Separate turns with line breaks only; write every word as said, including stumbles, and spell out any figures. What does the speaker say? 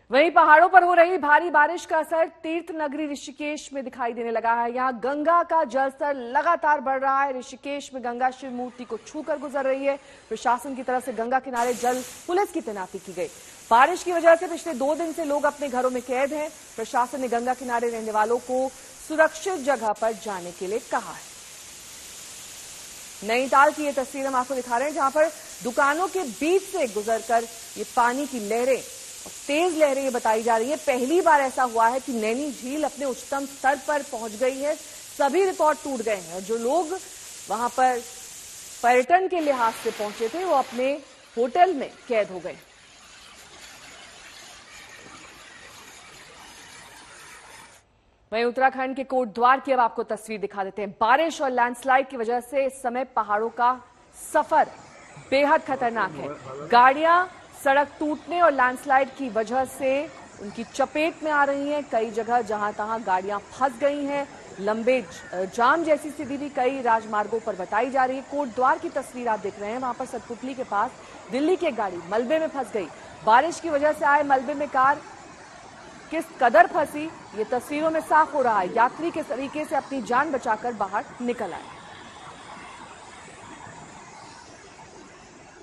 वहीं पहाड़ों पर हो रही भारी बारिश का असर तीर्थ नगरी ऋषिकेश में दिखाई देने लगा है। यहाँ गंगा का जलस्तर लगातार बढ़ रहा है। ऋषिकेश में गंगा शिव मूर्ति को छूकर गुजर रही है। प्रशासन की तरफ से गंगा किनारे जल पुलिस की तैनाती की गई। बारिश की वजह से पिछले दो दिन से लोग अपने घरों में कैद हैं। प्रशासन ने गंगा किनारे रहने वालों को सुरक्षित जगह पर जाने के लिए कहा है। नैनीताल की ये तस्वीर हम आपको दिखा रहे हैं, जहां पर दुकानों के बीच से गुजरकर ये पानी की लहरें, तेज लहरें ये बताई जा रही है। पहली बार ऐसा हुआ है कि नैनी झील अपने उच्चतम स्तर पर पहुंच गई है। सभी रिकॉर्ड टूट गए हैं। जो लोग वहां पर पर्यटन के लिहाज से पहुंचे थे, वो अपने होटल में कैद हो गए। वहीं उत्तराखंड के कोटद्वार की अब आपको तस्वीर दिखा देते हैं। बारिश और लैंडस्लाइड की वजह से इस समय पहाड़ों का सफर बेहद खतरनाक है। गाड़ियां सड़क टूटने और लैंडस्लाइड की वजह से उनकी चपेट में आ रही हैं। कई जगह जहां तहां गाड़ियां फंस गई हैं। लंबे जाम जैसी स्थिति भी कई राजमार्गों पर बताई जा रही है। कोटद्वार की तस्वीर आप देख रहे हैं, वहां पर सतपुतली के पास दिल्ली की एक गाड़ी मलबे में फंस गई। बारिश की वजह से आए मलबे में कार किस कदर फंसी, ये तस्वीरों में साफ हो रहा है। यात्री किस तरीके से अपनी जान बचाकर बाहर निकल आए।